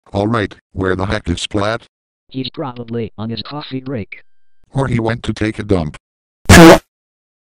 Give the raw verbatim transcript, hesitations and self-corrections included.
Alright, where the heck is Splat? He's probably on his coffee break. Or he went to take a dump.